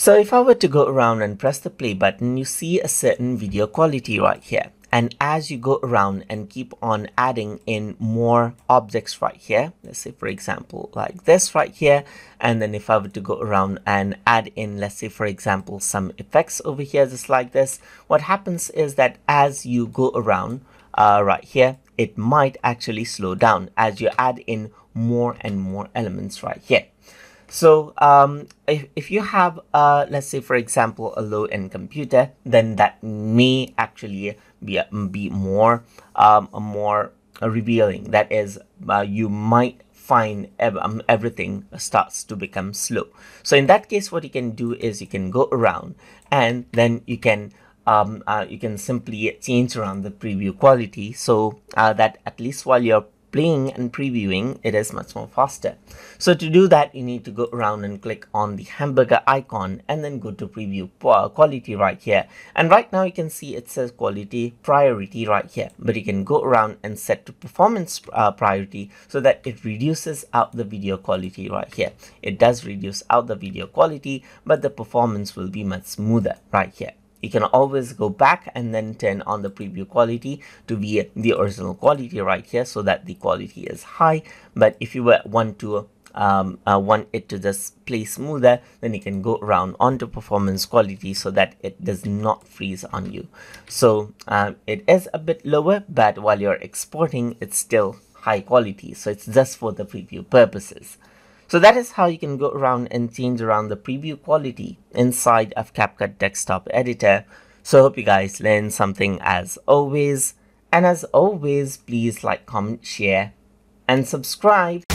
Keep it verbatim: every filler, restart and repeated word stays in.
So if I were to go around and press the play button, you see a certain video quality right here. And as you go around and keep on adding in more objects right here, let's say for example like this right here, and then if I were to go around and add in, let's say for example, some effects over here just like this, what happens is that as you go around uh, right here, it might actually slow down as you add in more and more elements right here. So um, if, if you have, uh, let's say, for example, a low-end computer, then that may actually be, be more, um, more revealing. That is, uh, you might find ev um, everything starts to become slow. So in that case, what you can do is you can go around and then you can um, uh, you can simply change around the preview quality so uh, that at least while you're playing and previewing, it is much more faster. So to do that, you need to go around and click on the hamburger icon and then go to preview quality right here. And right now you can see it says quality priority right here, but you can go around and set to performance uh, priority so that it reduces out the video quality right here. It does reduce out the video quality, but the performance will be much smoother right here. You can always go back and then turn on the preview quality to be the original quality right here so that the quality is high. But if you want to um, uh, want it to just play smoother, then you can go around onto performance quality so that it does not freeze on you. So uh, it is a bit lower, but while you're exporting, it's still high quality. So it's just for the preview purposes. So that is how you can go around and change around the preview quality inside of CapCut desktop editor. So I hope you guys learned something as always. And as always, please like, comment, share, and subscribe.